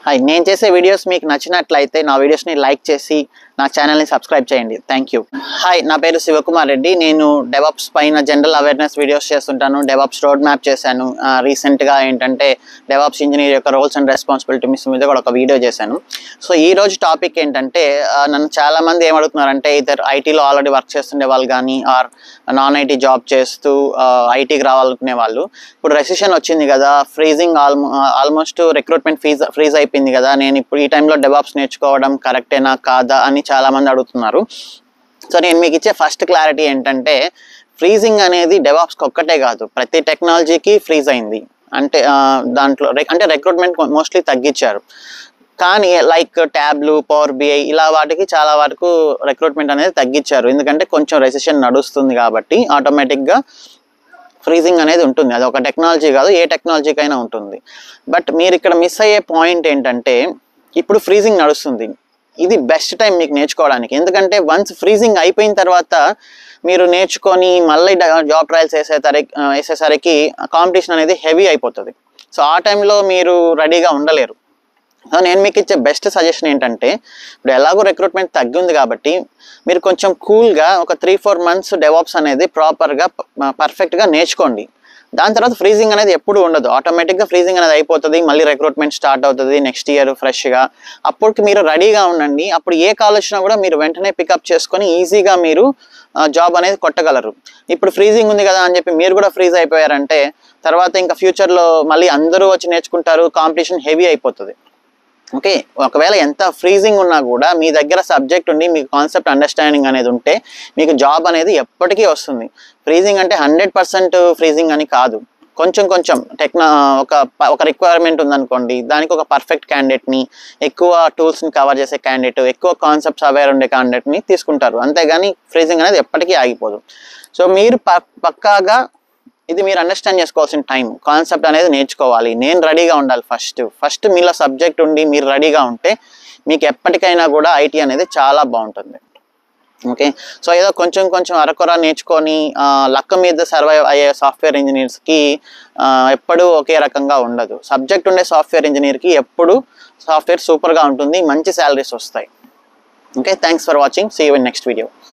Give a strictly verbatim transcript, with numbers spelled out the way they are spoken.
Hi, నేను చేసే videos మీకు నచ్చినట్లయితే నా వీడియోస్ని లైక్ చేసి నా ఛానల్ని సబ్స్క్రైబ్ చేయండి. Thank you. హాయ్, నా పేరు శివకుమార్ రెడ్డి. నేను డెవాప్స్ పైన జనరల్ అవేర్నెస్ వీడియోస్ చేస్తుంటాను. డెవాప్స్ రోడ్ మ్యాప్ చేశాను. రీసెంట్గా ఏంటంటే డెవాప్స్ ఇంజనీర్ యొక్క రోల్స్ అండ్ రెస్పాన్సిబిలిటీస్ మీద కూడా ఒక వీడియో చేశాను. సో ఈ రోజు టాపిక్ ఏంటంటే, నన్ను చాలామంది ఏమడుగుతున్నారంటే, ఇద్దరు ఐటీలో ఆల్రెడీ వర్క్ చేస్తుండే వాళ్ళు కానీ ఆర్ నాన్ ఐటీ జాబ్ చేస్తూ ఐటీకి రావాలనుకునే వాళ్ళు, ఇప్పుడు రెసిషన్ వచ్చింది కదా, freezing almost almost recruitment fees freeze అయిపోయింది కదా, నేను ఇప్పుడు ఈ టైంలో డెవాప్స్ నేర్చుకోవడం కరెక్టేనా కాదా అని చాలామంది అడుగుతున్నారు. సో నేను మీకు ఇచ్చే ఫస్ట్ క్లారిటీ ఏంటంటే, ఫ్రీజింగ్ అనేది డెవాప్స్కి ఒక్కటే కాదు, ప్రతి టెక్నాలజీకి ఫ్రీజ్ అయింది. అంటే దాంట్లో అంటే రిక్రూట్మెంట్ మోస్ట్లీ తగ్గించారు. కానీ లైక్ ట్యాబ్లు, పవర్ బిఐ ఇలా వాటికి చాలా వరకు రిక్రూట్మెంట్ అనేది తగ్గించారు. ఎందుకంటే కొంచెం రెసిషన్ నడుస్తుంది కాబట్టి ఆటోమేటిక్గా ఫ్రీజింగ్ అనేది ఉంటుంది. అది ఒక టెక్నాలజీ కాదు, ఏ టెక్నాలజీకైనా ఉంటుంది. బట్ మీరు ఇక్కడ మిస్ అయ్యే పాయింట్ ఏంటంటే, ఇప్పుడు ఫ్రీజింగ్ నడుస్తుంది, ఇది బెస్ట్ టైం మీకు నేర్చుకోవడానికి. ఎందుకంటే వన్స్ ఫ్రీజింగ్ అయిపోయిన తర్వాత మీరు నేర్చుకొని మళ్ళీ జాబ్ ట్రయల్స్ వేసేసరికి వేసేసరికి కాంపిటీషన్ అనేది హెవీ అయిపోతుంది. సో ఆ టైంలో మీరు రెడీగా ఉండలేరు. సో నేను మీకు ఇచ్చే బెస్ట్ సజెషన్ ఏంటంటే, ఇప్పుడు ఎలాగో రిక్రూట్మెంట్ తగ్గింది కాబట్టి మీరు కొంచెం కూల్గా ఒక త్రీ ఫోర్ మంత్స్ డెవాప్స్ అనేది ప్రాపర్గా పర్ఫెక్ట్గా నేర్చుకోండి. దాని తర్వాత ఫ్రీజింగ్ అనేది ఎప్పుడు ఉండదు, ఆటోమేటిక్గా ఫ్రీజింగ్ అనేది అయిపోతుంది. మళ్ళీ రిక్రూట్మెంట్ స్టార్ట్ అవుతుంది నెక్స్ట్ ఇయర్ ఫ్రెష్గా. అప్పటికి మీరు రెడీగా ఉండండి. అప్పుడు ఏ కాల్ వచ్చినా కూడా మీరు వెంటనే పికప్ చేసుకొని ఈజీగా మీరు జాబ్ అనేది కొట్టగలరు. ఇప్పుడు ఫ్రీజింగ్ ఉంది కదా అని చెప్పి మీరు కూడా ఫ్రీజ్ అయిపోయారంటే తర్వాత ఇంకా ఫ్యూచర్లో మళ్ళీ అందరూ వచ్చి నేర్చుకుంటారు, కాంపిటీషన్ హెవీ అయిపోతుంది. ఓకే, ఒకవేళ ఎంత ఫ్రీజింగ్ ఉన్నా కూడా మీ దగ్గర సబ్జెక్ట్ ఉండి మీకు కాన్సెప్ట్ అండర్స్టాండింగ్ అనేది ఉంటే మీకు జాబ్ అనేది ఎప్పటికీ వస్తుంది. ఫ్రీజింగ్ అంటే హండ్రెడ్ పర్సెంట్ ఫ్రీజింగ్ అని కాదు, కొంచెం కొంచెం టెక్నా ఒక ఒక రిక్వైర్మెంట్ ఉందనుకోండి, దానికి ఒక పర్ఫెక్ట్ క్యాండిడేట్ని, ఎక్కువ టూల్స్ని కవర్ చేసే క్యాండిడేట్, ఎక్కువ కాన్సెప్ట్స్ అవేర్ ఉండే క్యాండిడేట్ని తీసుకుంటారు. అంతేగాని ఫ్రీజింగ్ అనేది ఎప్పటికీ ఆగిపోదు. సో మీరు ప పక్కాగా ఇది మీరు అండర్స్టాండ్ చేసుకోవాల్సిన టైం, కాన్సెప్ట్ అనేది నేర్చుకోవాలి. నేను రెడీగా ఉండాలి. ఫస్ట్ ఫస్ట్ మీలో సబ్జెక్ట్ ఉండి మీరు రెడీగా ఉంటే మీకు ఎప్పటికైనా కూడా ఐటీ అనేది చాలా బాగుంటుంది. ఓకే, సో ఏదో కొంచెం కొంచెం అరకొర నేర్చుకొని లక్క మీద సర్వైవ్ అయ్యే సాఫ్ట్వేర్ ఇంజనీర్స్కి ఎప్పుడూ ఒకే రకంగా ఉండదు. సబ్జెక్ట్ ఉండే సాఫ్ట్వేర్ ఇంజనీర్కి ఎప్పుడు సాఫ్ట్వేర్ సూపర్గా ఉంటుంది, మంచి శాలరీస్ వస్తాయి. Okay, thanks for watching. See you in next video.